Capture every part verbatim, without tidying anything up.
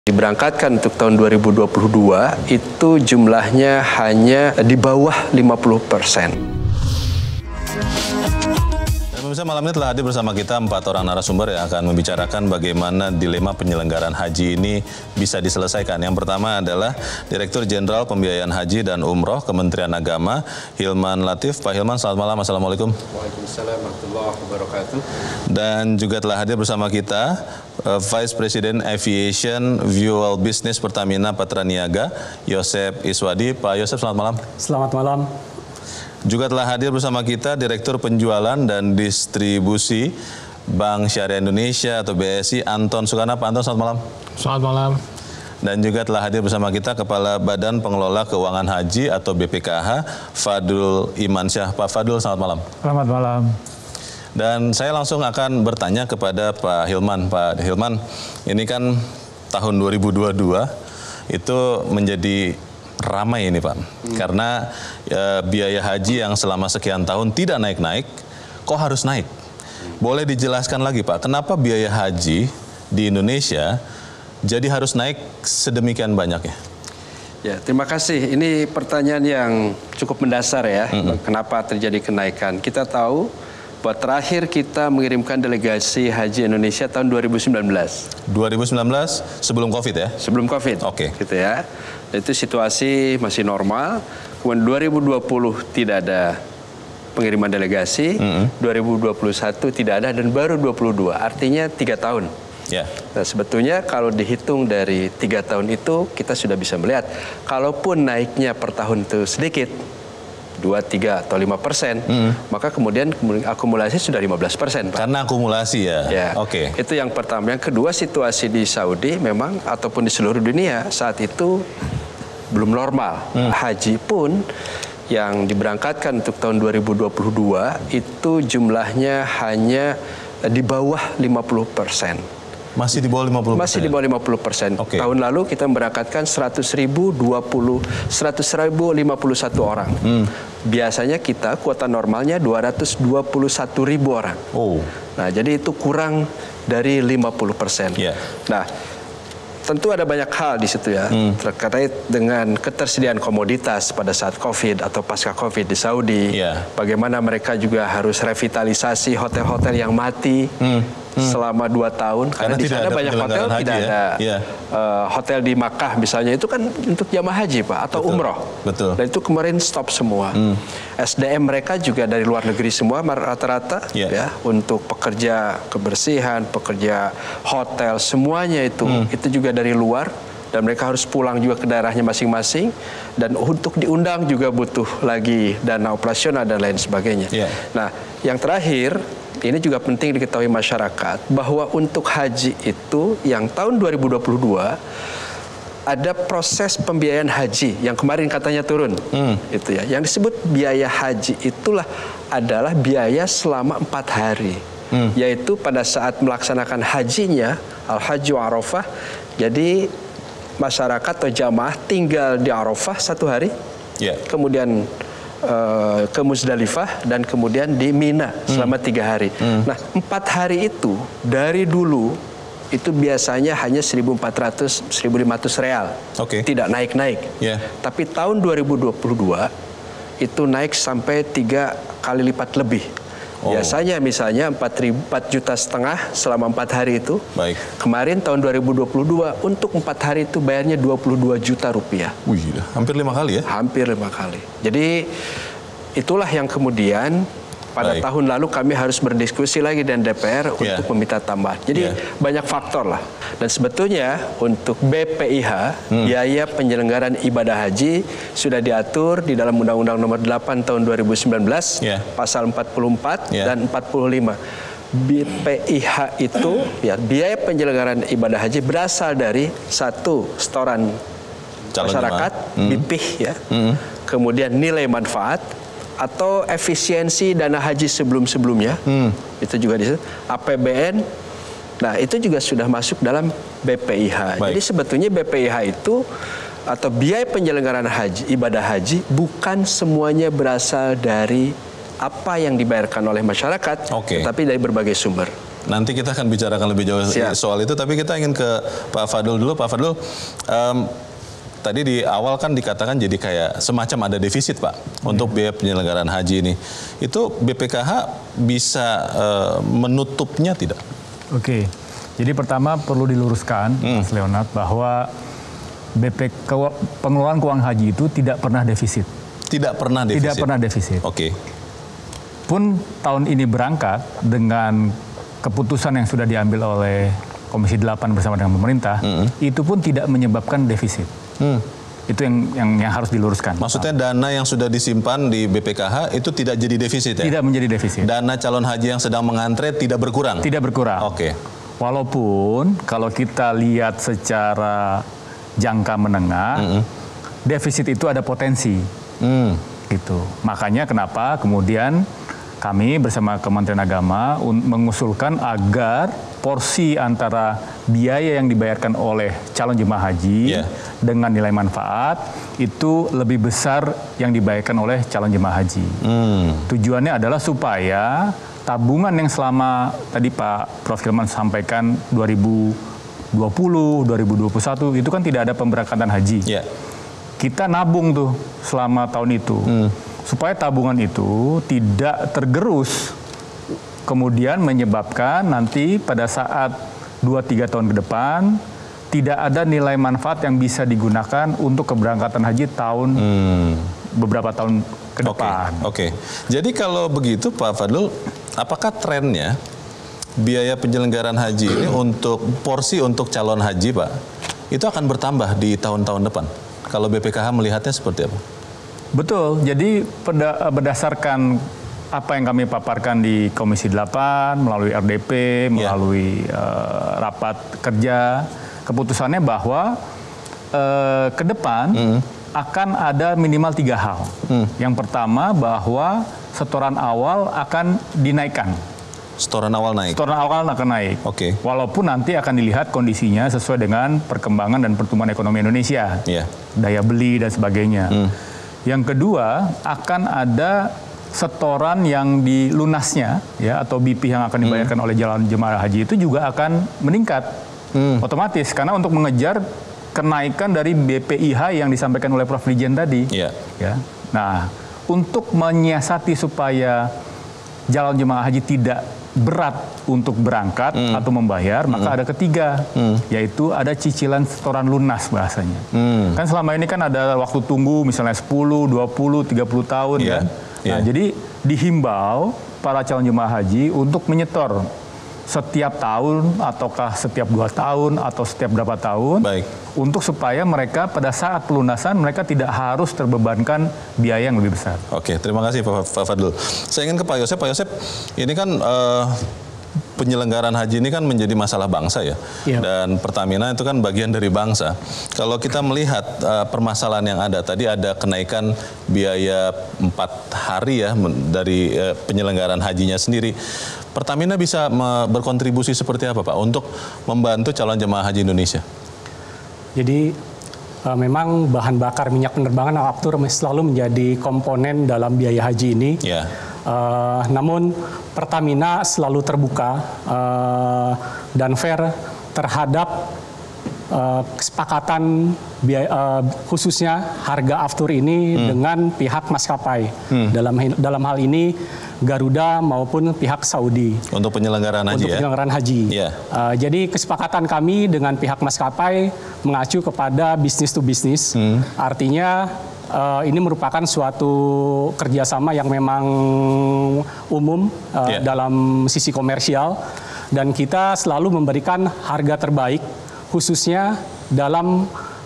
Diberangkatkan untuk tahun dua ribu dua puluh dua itu jumlahnya hanya di bawah lima puluh persen. Pemirsa, malam ini telah hadir bersama kita empat orang narasumber yang akan membicarakan bagaimana dilema penyelenggaraan haji ini bisa diselesaikan. Yang pertama adalah Direktur Jenderal Pembiayaan Haji dan Umroh Kementerian Agama, Hilman Latif. Pak Hilman, selamat malam. Assalamualaikum. Waalaikumsalam warahmatullahi wabarakatuh. Dan juga telah hadir bersama kita uh, Vice President Aviation Fuel Business Pertamina Patraniaga, Yosep Iswadi. Pak Yosep, selamat malam. Selamat malam. Juga telah hadir bersama kita Direktur Penjualan dan Distribusi Bank Syariah Indonesia atau B S I, Anton Sukana. Pak Anton, selamat malam. Selamat malam. Dan juga telah hadir bersama kita Kepala Badan Pengelola Keuangan Haji atau B P K H, Fadul Imansyah. Pak Fadul, selamat malam. Selamat malam. Dan saya langsung akan bertanya kepada Pak Hilman. Pak Hilman, ini kan tahun dua ribu dua puluh dua itu menjadi ramai ini Pak, hmm. karena e, biaya haji yang selama sekian tahun tidak naik-naik, kok harus naik? Boleh dijelaskan lagi Pak, kenapa biaya haji di Indonesia jadi harus naik sedemikian banyaknya? Ya, terima kasih. Ini pertanyaan yang cukup mendasar ya, hmm. kenapa terjadi kenaikan. Kita tahu bahwa terakhir kita mengirimkan delegasi haji Indonesia tahun dua ribu sembilan belas. dua ribu sembilan belas sebelum COVID ya? Sebelum COVID. Oke. Okay. Gitu ya. Itu situasi masih normal. Kemudian dua ribu dua puluh tidak ada pengiriman delegasi, mm-hmm. dua ribu dua puluh satu tidak ada, dan baru dua puluh dua. Artinya tiga tahun. Yeah. Nah, sebetulnya kalau dihitung dari tiga tahun itu kita sudah bisa melihat, kalaupun naiknya per tahun itu sedikit, dua, tiga, atau lima persen, mm. maka kemudian akumulasi sudah lima belas persen. Pak. Karena akumulasi ya? Ya. Oke. Okay. Itu yang pertama. Yang kedua, situasi di Saudi memang, ataupun di seluruh dunia saat itu belum normal. Mm. Haji pun yang diberangkatkan untuk tahun dua ribu dua puluh dua itu jumlahnya hanya di bawah lima puluh persen. Masih di bawah lima puluh persen? Masih di bawah lima puluh persen. Okay. Tahun lalu kita memberangkatkan seratus ribu lima puluh satu orang. Hmm. Biasanya kita kuota normalnya dua ratus dua puluh satu ribu orang. Oh. Nah, jadi itu kurang dari lima puluh persen. Yeah. Nah, tentu ada banyak hal di situ ya, hmm. terkait dengan ketersediaan komoditas pada saat COVID atau pasca COVID di Saudi. Yeah. Bagaimana mereka juga harus revitalisasi hotel-hotel yang mati. Hmm. Hmm. selama dua tahun, karena, karena di sana banyak hotel tidak ya? ada ya. uh, hotel di Makkah misalnya, itu kan untuk jamaah haji Pak, atau Betul. umroh. Betul. Dan itu kemarin stop semua. Hmm. S D M mereka juga dari luar negeri semua rata-rata yeah. ya, untuk pekerja kebersihan, pekerja hotel, semuanya itu hmm. itu juga dari luar, dan mereka harus pulang juga ke daerahnya masing-masing, dan untuk diundang juga butuh lagi dana operasional dan lain sebagainya. Yeah. Nah, yang terakhir, ini juga penting diketahui masyarakat bahwa untuk haji itu yang tahun dua ribu dua puluh dua ada proses pembiayaan haji yang kemarin katanya turun. Hmm. Itu ya. Yang disebut biaya haji itulah adalah biaya selama empat hari. Hmm. Yaitu pada saat melaksanakan hajinya, Al-Hajju Arafah. Jadi masyarakat atau jamaah tinggal di Arafah satu hari. Yeah. Kemudian Uh, ke Muzdalifah, dan kemudian di Mina selama hmm. tiga hari. Hmm. Nah, empat hari itu dari dulu itu biasanya hanya seribu empat ratus sampai seribu lima ratus real. Okay. Tidak naik-naik. Yeah. Tapi tahun dua ribu dua puluh dua itu naik sampai tiga kali lipat lebih. Oh. Biasanya misalnya empat juta setengah selama empat hari itu. Baik. Kemarin tahun dua ribu dua puluh dua untuk empat hari itu bayarnya dua puluh dua juta rupiah. Wih, hampir lima kali ya? Hampir lima kali. Jadi itulah yang kemudian pada Baik. tahun lalu kami harus berdiskusi lagi dengan D P R yeah. untuk meminta tambahan. Jadi yeah. banyak faktor lah. Dan sebetulnya untuk B P I H, hmm. biaya penyelenggaraan ibadah haji sudah diatur di dalam Undang-Undang Nomor delapan Tahun dua ribu sembilan belas, yeah. Pasal empat puluh empat yeah. dan empat puluh lima. B P I H itu ya, biaya penyelenggaraan ibadah haji berasal dari satu, setoran Calon masyarakat, hmm. B P I H ya, hmm. kemudian nilai manfaat, atau efisiensi dana haji sebelum-sebelumnya, hmm. itu juga di A P B N. Nah, itu juga sudah masuk dalam B P I H. Baik. Jadi sebetulnya B P I H itu atau biaya penyelenggaraan haji, ibadah haji, bukan semuanya berasal dari apa yang dibayarkan oleh masyarakat, okay. tetapi dari berbagai sumber. Nanti kita akan bicarakan lebih jauh Siap. soal itu, tapi kita ingin ke Pak Fadul dulu. Pak Fadul, um, tadi di awal kan dikatakan jadi kayak semacam ada defisit Pak hmm. untuk biaya penyelenggaraan haji ini. Itu B P K H bisa uh, menutupnya tidak? Oke, jadi pertama perlu diluruskan hmm. Mas Leonard bahwa B P K pengelolaan keuangan haji itu tidak pernah defisit. Tidak pernah defisit? Tidak pernah defisit. Oke. Pun tahun ini berangkat dengan keputusan yang sudah diambil oleh Komisi delapan bersama dengan pemerintah, mm-hmm. itu pun tidak menyebabkan defisit. Mm. Itu yang, yang yang harus diluruskan. Maksudnya dana yang sudah disimpan di B P K H itu tidak jadi defisit ya? Tidak menjadi defisit. Dana calon haji yang sedang mengantre tidak berkurang? Tidak berkurang. Oke. Okay. Walaupun kalau kita lihat secara jangka menengah, mm-hmm. defisit itu ada potensi. Mm. Gitu. Makanya kenapa kemudian kami bersama Kementerian Agama mengusulkan agar porsi antara biaya yang dibayarkan oleh calon jemaah haji yeah. dengan nilai manfaat itu lebih besar yang dibayarkan oleh calon jemaah haji. Mm. Tujuannya adalah supaya tabungan yang selama tadi Pak Prof Hilman sampaikan dua ribu dua puluh, dua ribu dua puluh satu itu kan tidak ada pemberangkatan haji. Yeah. Kita nabung tuh selama tahun itu. Mm. Supaya tabungan itu tidak tergerus, kemudian menyebabkan nanti pada saat dua tiga tahun ke depan, tidak ada nilai manfaat yang bisa digunakan untuk keberangkatan haji tahun hmm. beberapa tahun ke depan. Oke, okay. okay. Jadi kalau begitu Pak Fadlul, apakah trennya biaya penyelenggaraan haji ini untuk porsi untuk calon haji Pak, itu akan bertambah di tahun-tahun depan? Kalau B P K H melihatnya seperti apa? Betul, jadi berdasarkan apa yang kami paparkan di Komisi delapan, melalui R D P, melalui yeah. uh, rapat kerja, keputusannya bahwa uh, ke depan mm. akan ada minimal tiga hal. Mm. Yang pertama bahwa setoran awal akan dinaikkan. Setoran awal naik? Setoran awal akan naik. Oke. Okay. Walaupun nanti akan dilihat kondisinya sesuai dengan perkembangan dan pertumbuhan ekonomi Indonesia. Yeah. Daya beli dan sebagainya. Mm. Yang kedua, akan ada setoran yang dilunasnya ya atau B P yang akan dibayarkan hmm. oleh calon jemaah haji itu juga akan meningkat hmm. otomatis karena untuk mengejar kenaikan dari B P I H yang disampaikan oleh Prof Dirjen tadi. Yeah. Ya. Nah, untuk menyiasati supaya calon jemaah haji tidak berat untuk berangkat hmm. atau membayar, hmm. maka ada ketiga, hmm. yaitu ada cicilan setoran lunas bahasanya. Hmm. Kan selama ini kan ada waktu tunggu misalnya sepuluh, dua puluh, tiga puluh tahun yeah. kan. Yeah. Nah, jadi dihimbau para calon jemaah haji untuk menyetor setiap tahun ataukah setiap dua tahun atau setiap berapa tahun. Baik. Untuk supaya mereka pada saat pelunasan mereka tidak harus terbebankan biaya yang lebih besar. Oke, terima kasih Pak Fadlul. Saya ingin ke Pak Yosep. Pak Yosep, ini kan uh, penyelenggaraan haji ini kan menjadi masalah bangsa ya. Iya. Dan Pertamina itu kan bagian dari bangsa. Kalau kita melihat uh, permasalahan yang ada, tadi ada kenaikan biaya empat hari ya dari uh, penyelenggaraan hajinya sendiri. Pertamina bisa berkontribusi seperti apa Pak untuk membantu calon jemaah haji Indonesia? Jadi uh, memang bahan bakar minyak penerbangan atau aftur selalu menjadi komponen dalam biaya haji ini. Yeah. Uh, namun Pertamina selalu terbuka uh, dan fair terhadap uh, kesepakatan biaya, uh, khususnya harga aftur ini hmm. dengan pihak maskapai. Hmm. Dalam dalam hal ini Garuda maupun pihak Saudi untuk penyelenggaraan haji. Untuk ya? penyelenggaraan haji. Yeah. Uh, jadi kesepakatan kami dengan pihak maskapai mengacu kepada bisnis to bisnis. Hmm. Artinya uh, ini merupakan suatu kerjasama yang memang umum uh, yeah. dalam sisi komersial dan kita selalu memberikan harga terbaik khususnya dalam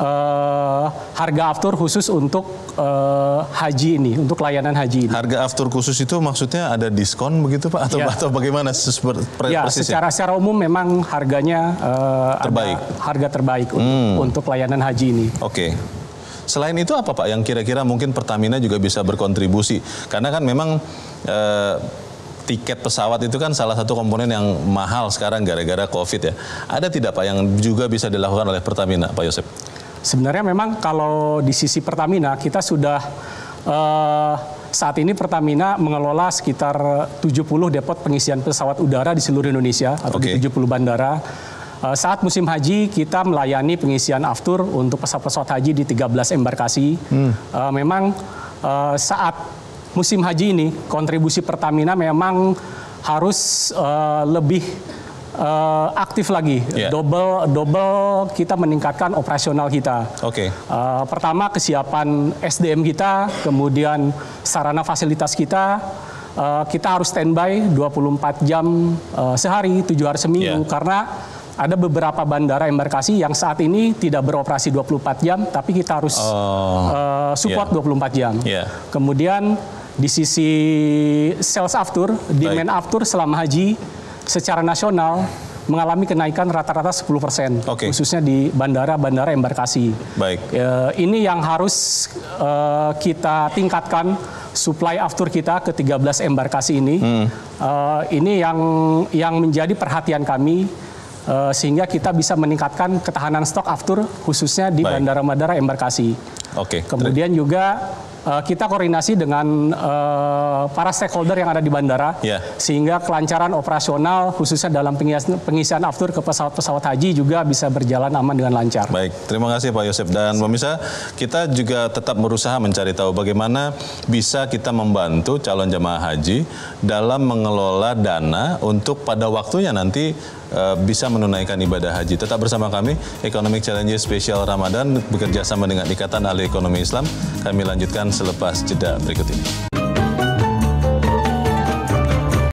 uh, harga aftur khusus untuk uh, haji ini, untuk layanan haji ini. Harga aftur khusus itu maksudnya ada diskon begitu Pak? Atau, ya. atau bagaimana? Ya, secara, secara umum memang harganya uh, terbaik. Ada harga terbaik untuk, hmm. untuk layanan haji ini. Oke. Okay. Selain itu apa Pak yang kira-kira mungkin Pertamina juga bisa berkontribusi? Karena kan memang uh, tiket pesawat itu kan salah satu komponen yang mahal sekarang gara-gara COVID ya. Ada tidak Pak yang juga bisa dilakukan oleh Pertamina, Pak Yosep? Sebenarnya memang kalau di sisi Pertamina kita sudah uh, saat ini Pertamina mengelola sekitar tujuh puluh depot pengisian pesawat udara di seluruh Indonesia atau okay. di tujuh puluh bandara. Saat musim haji kita melayani pengisian aftur untuk pesawat-pesawat haji di tiga belas embarkasi. Hmm. Memang saat musim haji ini kontribusi Pertamina memang harus lebih Uh, aktif lagi, yeah. double double kita meningkatkan operasional kita. Oke. Okay. Uh, pertama kesiapan S D M kita, kemudian sarana fasilitas kita, uh, kita harus standby dua puluh empat jam uh, sehari, tujuh hari seminggu, yeah. karena ada beberapa bandara embarkasi yang saat ini tidak beroperasi dua puluh empat jam, tapi kita harus oh, uh, support yeah. dua puluh empat jam. Yeah. Kemudian di sisi sales aftur, demand aftur selama haji secara nasional mengalami kenaikan rata-rata sepuluh persen, okay. khususnya di bandara-bandara embarkasi. Baik. E, ini yang harus e, kita tingkatkan supply aftur kita ke tiga belas embarkasi ini. Hmm. E, ini yang yang menjadi perhatian kami e, sehingga kita bisa meningkatkan ketahanan stok aftur khususnya di bandara-bandara embarkasi. Oke. Okay. Kemudian juga kita koordinasi dengan uh, para stakeholder yang ada di bandara, yeah. sehingga kelancaran operasional khususnya dalam pengisian, pengisian aftur ke pesawat-pesawat haji juga bisa berjalan aman dengan lancar. Baik, terima kasih Pak Yosef. Dan pemirsa, kita juga tetap berusaha mencari tahu bagaimana bisa kita membantu calon jemaah haji dalam mengelola dana untuk pada waktunya nanti uh, bisa menunaikan ibadah haji. Tetap bersama kami, Economic Challenge Spesial Ramadan bekerja sama dengan Ikatan Ahli Ekonomi Islam. Kami lanjutkan selepas jeda berikut ini.